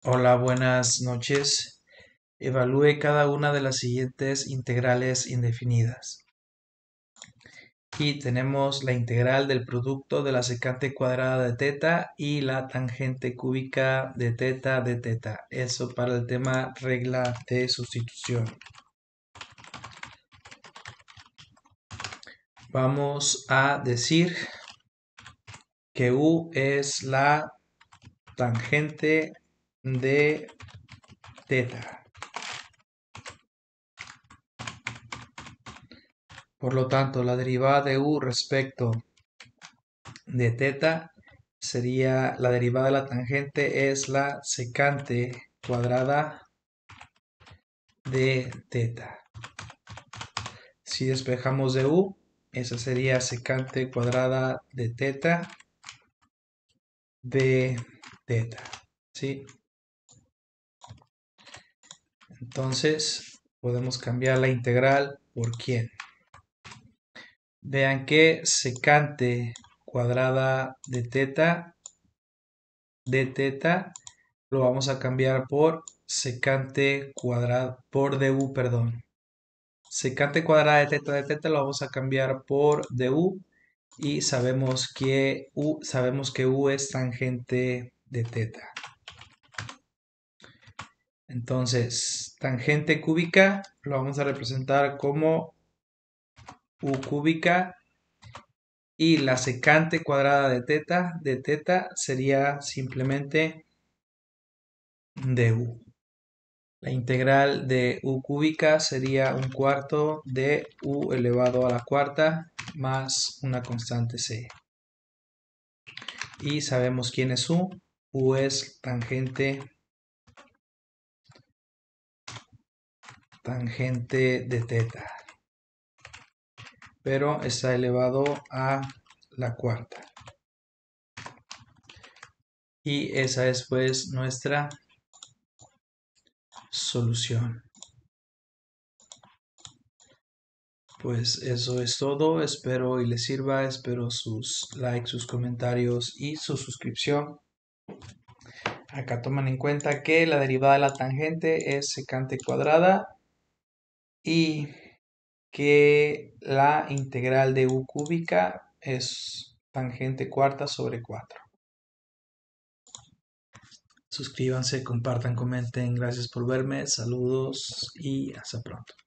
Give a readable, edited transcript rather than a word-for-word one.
Hola, buenas noches. Evalúe cada una de las siguientes integrales indefinidas. Y tenemos la integral del producto de la secante cuadrada de teta y la tangente cúbica de teta. Eso para el tema regla de sustitución. Vamos a decir que U es la tangente de teta. Por lo tanto, la derivada de U respecto de teta sería la derivada de la tangente es la secante cuadrada de teta. Si despejamos de U, esa sería secante cuadrada de teta de teta. ¿Sí? Entonces, podemos cambiar la integral por quién. Vean que secante cuadrada de teta lo vamos a cambiar por secante cuadrada por du, perdón. Secante cuadrada de teta lo vamos a cambiar por du y sabemos que U es tangente de teta. Entonces, tangente cúbica lo vamos a representar como U cúbica y la secante cuadrada de teta sería simplemente du. La integral de U cúbica sería un cuarto de U elevado a la cuarta más una constante C. Y sabemos quién es U. U es tangente de teta. Pero está elevado a la cuarta. Y esa es pues nuestra solución. Pues eso es todo, espero y les sirva, espero sus likes, sus comentarios y su suscripción. Acá toman en cuenta que la derivada de la tangente es secante cuadrada y que la integral de U cúbica es tangente cuarta sobre 4. Suscríbanse, compartan, comenten, gracias por verme, saludos y hasta pronto.